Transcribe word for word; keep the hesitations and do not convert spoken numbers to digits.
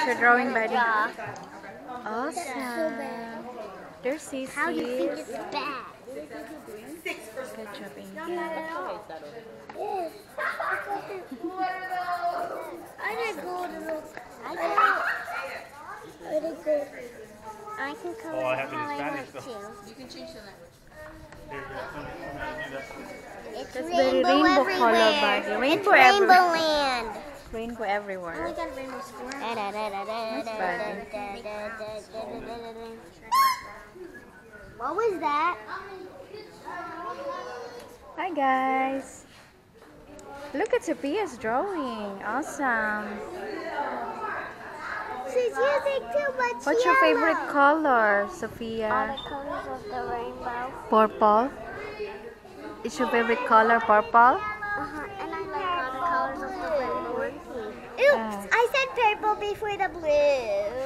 your drawing, buddy? Draw. Awesome. There's Cece. How do you think it's bad? Good job, Amy. Yes. I didn't go to the. I didn't. I didn't go. I can color Oh, I have it in how I Spanish, want though. to. You can change the language. Here, yeah, come here, come here, do that. It's That's rainbow, very rainbow everywhere. color, buddy. Rainbow it's everywhere. rainbow land. Rainbow I everywhere. only got rainbow square. What was that? Hi, guys. Look at Sophia's drawing. Awesome. She's using too much What's your yellow. favorite color, All Sophia? the colors of the rainbow. Purple. Is your favorite color purple? Uh-huh. And I like all the colors of the rainbow. Oops, Ah. I said purple before the blue.